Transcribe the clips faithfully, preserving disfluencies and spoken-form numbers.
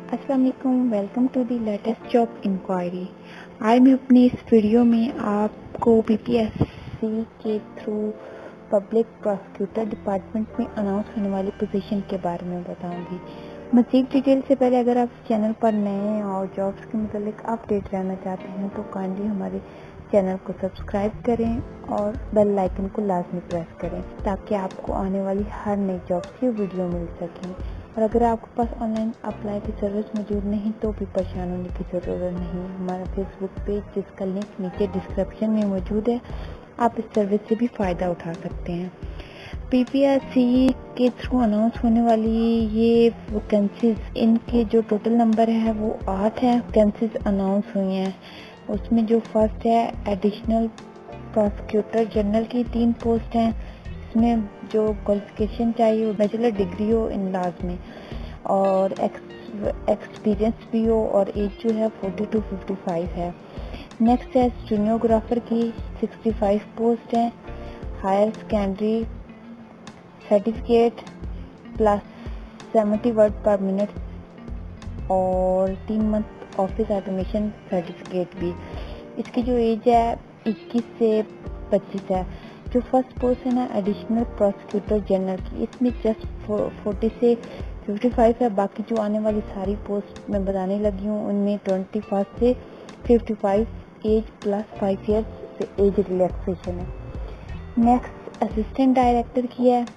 अस्सलाम वालेकुम, welcome to the latest job inquiry. आज मैं अपनी इस वीडियो में आपको पीपीएससी के थ्रू पब्लिक प्रोसिक्यूटर डिपार्टमेंट में अनाउंस होने वाली पोजीशन के बारे में बताऊंगी। मज़ीद डिटेल से पहले अगर आप इस चैनल पर नए हैं और जॉब्स के मतलब अपडेट रहना चाहते हैं तो काइंडली हमारे चैनल को सब्सक्राइब करें और बेल आइकन को लाजमी प्रेस करें ताकि आपको आने वाली हर नई जॉब की वीडियो मिल सके। और अगर आपके पास ऑनलाइन अप्लाई की सर्विस मौजूद नहीं तो भी परेशान होने की ज़रूरत नहीं। हमारा फेसबुक पेज जिसका लिंक नीचे डिस्क्रिप्शन में मौजूद है, आप इस सर्विस से भी फ़ायदा उठा सकते हैं। पीपीएससी के थ्रू अनाउंस होने वाली ये वैकेंसीज, इनके जो टोटल नंबर है वो आठ है वैकेंसीज अनाउंस हुई हैं। उसमें जो फर्स्ट है एडिशनल प्रोसिक्यूटर जनरल की तीन पोस्ट हैं। इसमें जो क्वालिफिकेशन चाहिए वो बैचलर डिग्री हो इन लॉज में और एक्सपीरियंस भी हो और एज जो है फोर्टी टू फिफ्टी फाइव है। नेक्स्ट है स्टेनोग्राफर की सिक्सटी फाइव पोस्ट है। Higher secondary certificate plus seventy word per minute और तीन मंथ ऑफिस ऑटोमेशन सर्टिफिकेट भी। इसकी जो एज है इक्कीस से पच्चीस है। जो फर्स्ट पोस्ट है ना एडिशनल प्रोसिक्यूटर जनरल की, इसमें जस्ट फोर्टी से फिफ्टी फाइव है। बाकी जो आने वाली सारी पोस्ट मैं बताने लगी हूँ उनमें ट्वेंटी फर्स्ट से fifty five age plus five years से एज रिलैक्सेशन है। नेक्स्ट असिस्टेंट डायरेक्टर की है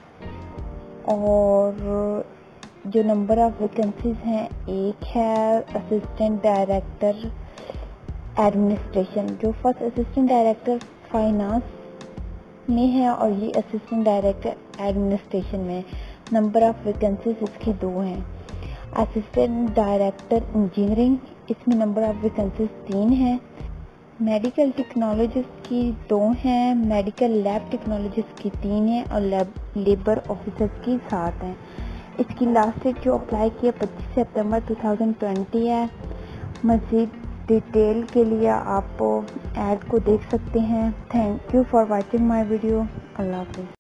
और जो नंबर ऑफ वैकेंसीज हैं एक है असिस्टेंट डायरेक्टर एडमिनिस्ट्रेशन। जो फर्स्ट असिस्टेंट डायरेक्टर फाइनेंस में है और ये असिस्टेंट डायरेक्टर एडमिनिस्ट्रेशन में। नंबर ऑफ वैकेंसीज इसकी दो हैं। असिस्टेंट डायरेक्टर इंजीनियरिंग, इसमें नंबर ऑफ वैकेंसीज तीन हैं। मेडिकल टेक्नोलॉजिस्ट की दो हैं, मेडिकल लैब टेक्नोलॉजिस्ट की तीन हैं और लैब लेबर ऑफिसर्स की सात हैं। इसकी लास्ट डेट जो अप्लाई की है पच्चीस सितंबर टू थाउजेंड ट्वेंटी है। मज़ीद डिटेल के लिए आप ऐड को देख सकते हैं। Thank you for watching my video. अल्लाह हाफ़िज़।